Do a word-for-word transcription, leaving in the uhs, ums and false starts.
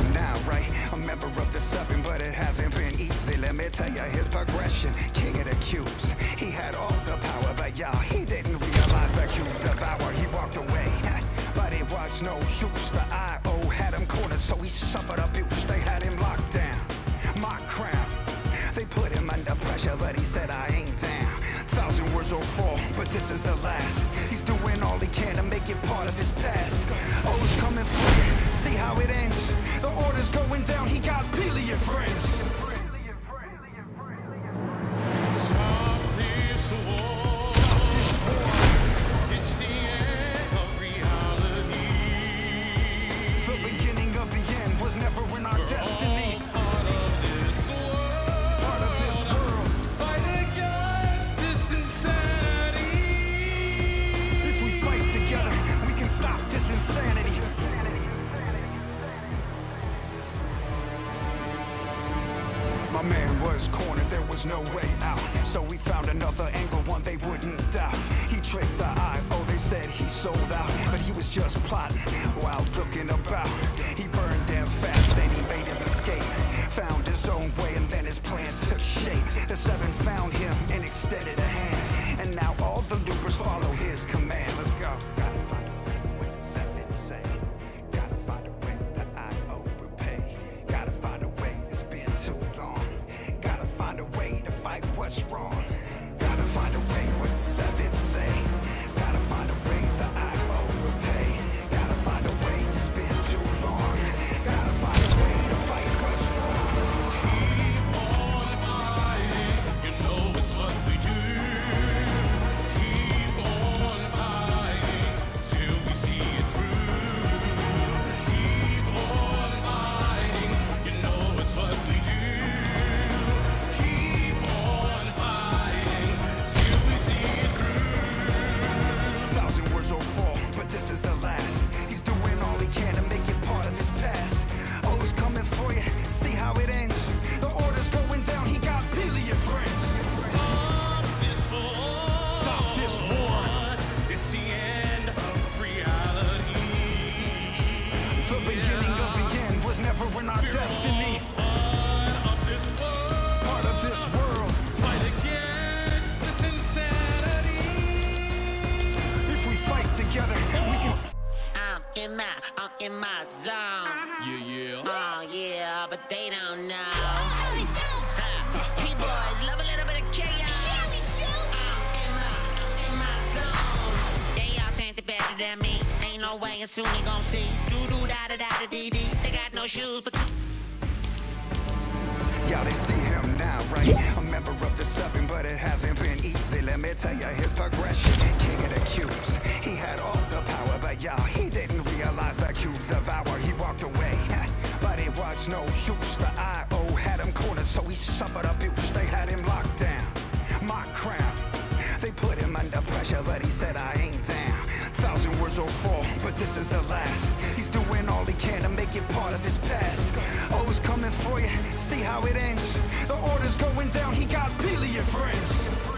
him now, right? A member of the seven, but it hasn't been easy. Let me tell you his progression. King of the cubes. He had all the power, but y'all, he didn't realize the cubes devour. He walked away, but it was no use. The I O had him cornered, so he suffered abuse. They had him locked down. My crown. They put him under pressure, but he said, I ain't down. Thousand words will fall, but this is the last. He's doing all he can to make it part of his past. Oh, it's coming for you. See how it ends. The order's going down. He got billion friends. Stop this war. Stop this war. It's the end of reality. The beginning of the end was never in our destiny. Part of this world. Part of this world. Fight against this insanity. If we fight together, we can stop this insanity. My man was cornered, there was no way out. So we found another angle, one they wouldn't doubt. He tricked the I O, they said he sold out. But he was just plotting while looking about. He burned them fast, then he made his escape. Found his own way and then his plans took shape. The seven found him and extended a hand. And now all the loopers follow his command. Let's go. Gotta find a way what the seven say. Gotta find a way the I O repay. Gotta find a way, it's been too long. Gotta find a way to fight what's wrong. Gotta find a way what the seven say. Gotta find a way the I O repay. Gotta find a way, it's been too long. Gotta find a way to fight what's wrong. Keep on fighting. You know it's what we do. Keep on fighting till we see it through. Keep on fighting. You know it's what we do. Keep on fighting till we see it through. Thousand words will fall, but this is the last. He's doing all he can to make it part of his past. Oh, he's coming for you. See how it ends. The order's going down. He got billion friends. Stop this war. Stop this war. It's the end of reality. The beginning of the end was never in our destiny. Part of this world. Part of this world. Fight against this insanity. If we fight together, we can. I'm in my, I'm in my zone. Yeah, yeah. Oh yeah, but they don't know. Huh. P-boys love a little bit of chaos. I'm in my, I'm in my zone. They all think they're better than me. Ain't no way, and soon they gon' see. Do do da da da da dee dee. They got no shoes, but. Y'all, they see him now, right? A member of the seven, but it hasn't been easy. Let me tell you his progression. King of the cubes. He had all the power, but y'all, he didn't realize the cubes devour. He walked away, but it was no use. The I O had him cornered, so he suffered abuse. They had him locked down. My crown. They put him under pressure, but he said, I ain't down. Thousand words will fall, but this is the last. He's doing all he can to make it part of his past. Oh, it's coming for you. See how it ends. The order's going down. He got billion friends.